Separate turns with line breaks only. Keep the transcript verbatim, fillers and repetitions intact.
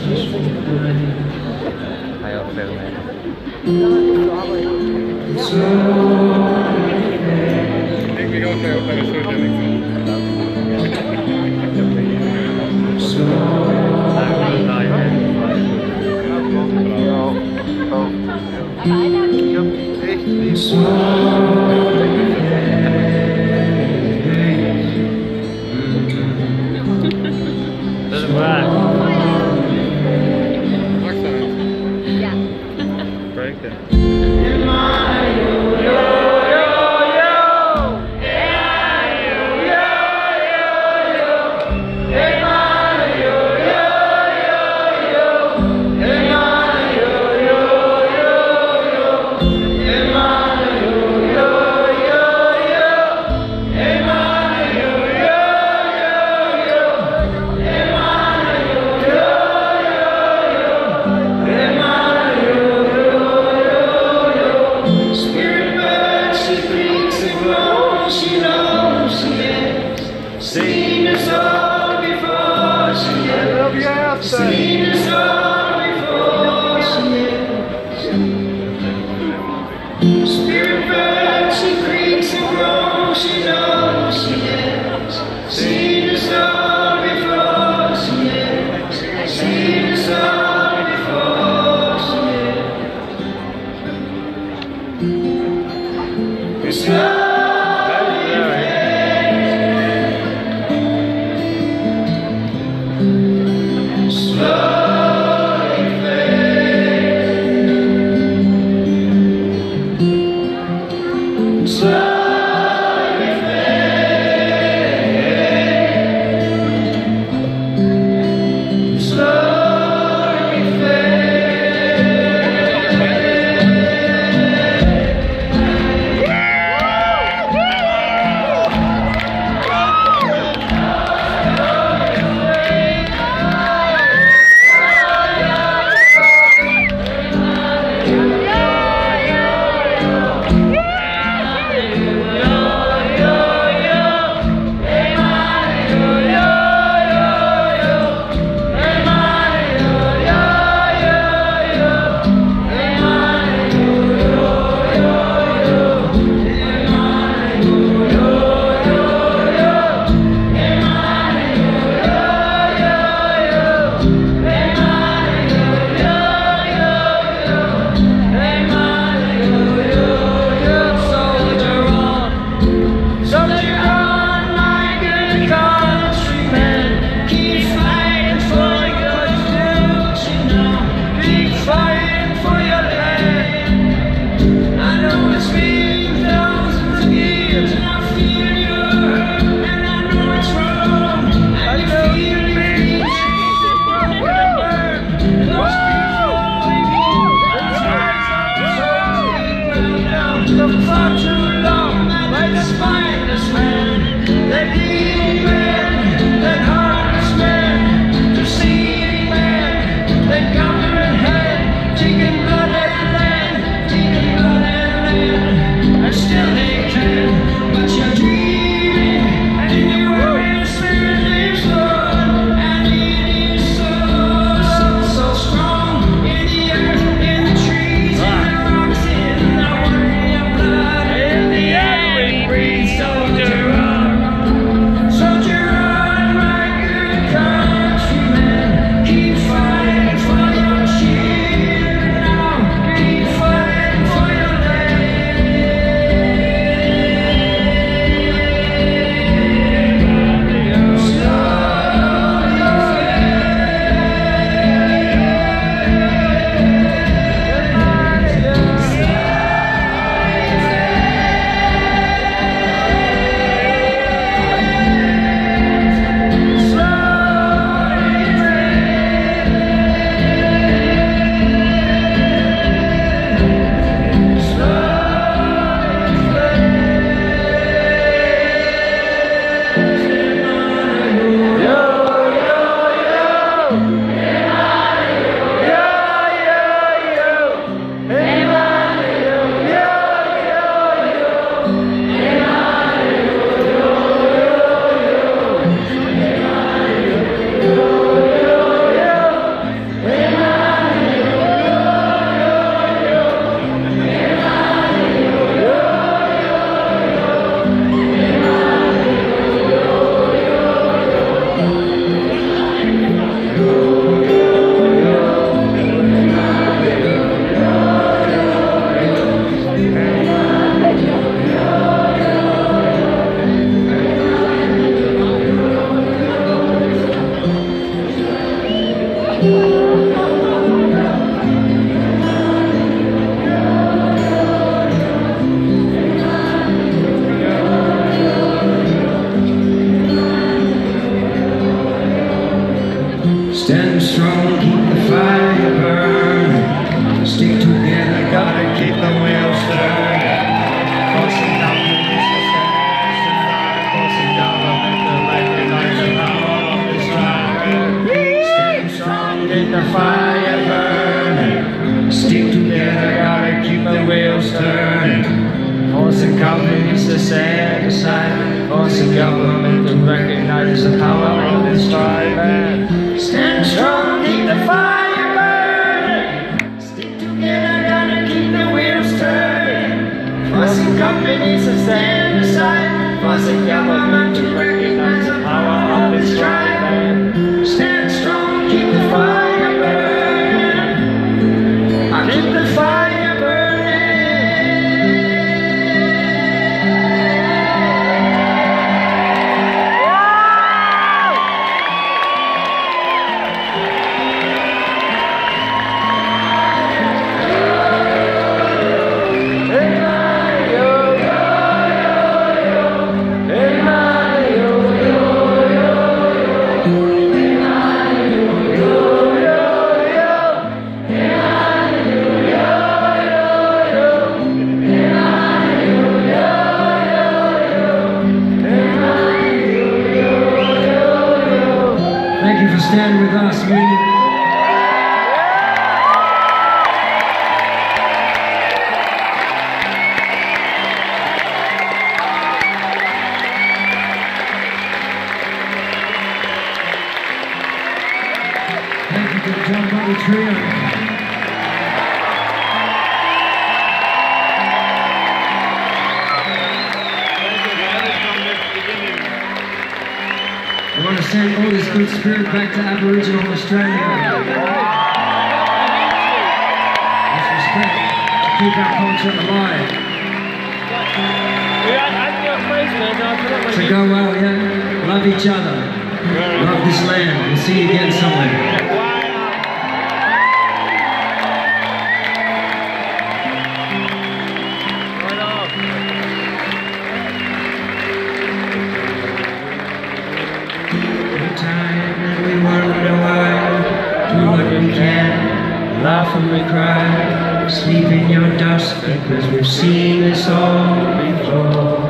还有这个没有。
Ik ben ook heel erg zo
Dat is waar.
Ja.
Breaken.
Seen us all before she is. Seen us all before she is. Spirit bird, she creaks and groans, she knows she is. Seen us all before she is. Seen us all before she is. It's love. Slow. Stand strong, keep the fire burning. Stick together, gotta keep the wheels turning. Forcing governments to stand, forcing government to recognize the power of this right. Stand strong, keep the fire burning. Stick together, gotta keep the wheels turning. Forcing companies to stand aside, forcing government to recognize the power of this right. Stand strong, keep the fire burning. Stick together, gotta keep the wheels turning. Forcing companies to stand aside, forcing government to recognize the power of this right. Stand strong, keep the fire burning. I keep the fire burning. Thank you for standing with us. We Thank you to the John Butler Trio. I want to send all this good spirit back to Aboriginal Australia. With respect, to keep our culture alive. So go well, yeah? Love each other. Love this land. We'll see you again somewhere. Laugh and we cry, sleep in your dust because we've seen this all before.